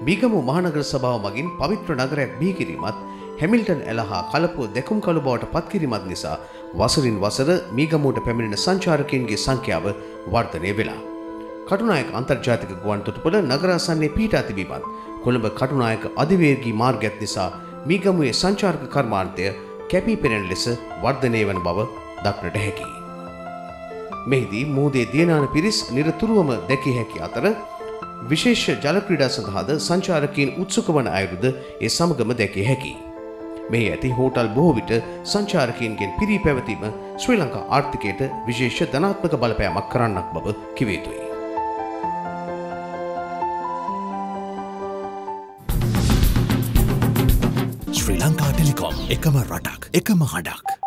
මීගමු මහනගර සභාව මගින් පවිත්‍ර නගරයක් බිහි කිරීමත් හැමිල්ටන් එලහා කලපුව දෙකුම් කළු බවට පත් කිරීමත් නිසා වසරින් වසර මීගමුවට පැමිණෙන සංචාරකයන්ගේ සංඛ්‍යාව වර්ධනය වෙලා. කටුනායක අන්තර්ජාතික ගුවන් තොටුපළ නගරාසන්නයේ පිහිටා තිබීමත් කොළඹ කටුනායක අධිවේගී මාර්ගයක් නිසා මීගමුවේ සංචාරක කර්මාන්තය කැපී පෙනෙන ලෙස වර්ධනය වන බව දක්නට හැකියි. මෙහිදී මුහුදේ දියනාන පිරිස් නිරතුරුවම දැකිය හැකි අතර විශේෂ ජල ක්‍රීඩා සඳහාද සංචාරකයන් උත්සුක වන අයුරුද ඒ සමගම දැකිය හැකියි. මෙහි ඇති හෝටල් බොහෝ විට සංචාරකයන්ගෙන් පිරී පැවතීම ශ්‍රී ලංකා ආර්ථිකයට විශේෂ ධනාත්මක බලපෑමක් කරන්නක් බව කිව යුතුයි. ශ්‍රී ලංකා ටෙලිකොම් එකම රටක් එකම හඩක්.